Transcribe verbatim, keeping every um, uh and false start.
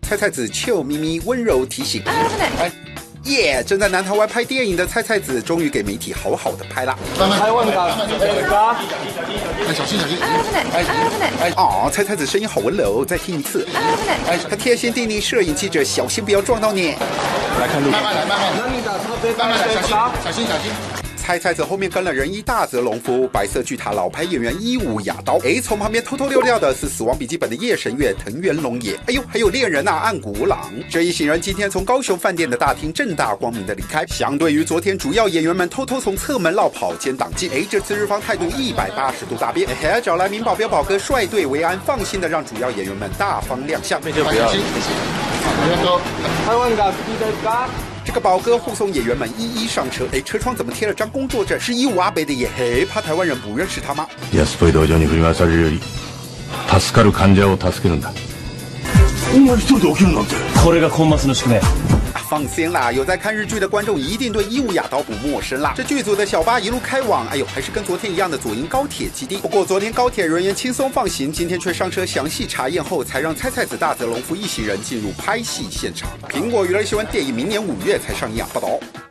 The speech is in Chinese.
菜菜子俏咪咪温柔提醒。哎。 耶！ 正在南台湾拍电影的菜菜子，终于给媒体好好的拍了。 台湾的， 哎，小心小心！哎哎哦，菜菜子声音好温柔，再听一次。哎，他贴心叮咛摄影记者小心不要撞到你。 来看路， 慢慢来，慢慢来，慢慢来，小心小心小心。 菜菜子后面跟了人一大泽隆夫，白色巨塔老牌演员一武雅刀。哎，从旁边偷偷溜掉的是《死亡笔记本》的夜神月藤原龙也。哎呦，还有猎人啊，岸谷朗。这一行人今天从高雄饭店的大厅正大光明的离开。相对于昨天主要演员们偷偷从侧门绕跑兼挡进，哎，这次日方态度一百八十度大变。哎，找来名保镖宝哥率队维安，放心的让主要演员们大方亮相。 那就不要。台湾的， 这个宝哥护送演员们一一上车，哎，车窗怎么贴了张工作证？是一五阿北的耶，嘿，怕台湾人不认识他吗？ 安っぽい道場に振り回されるより、助かる患者を助けるんだ。 お前一人で起きるなんて。 これがコンマスの宿命。 放心啦，有在看日剧的观众一定对一武雅刀不陌生啦。这剧组的小巴一路开往，哎呦，还是跟昨天一样的左营高铁基地。不过昨天高铁人员轻松放行，今天却上车详细查验后，才让菜菜子大泽隆夫一行人进入拍戏现场。苹果娱乐新闻电影明年五月才上映啊，报道。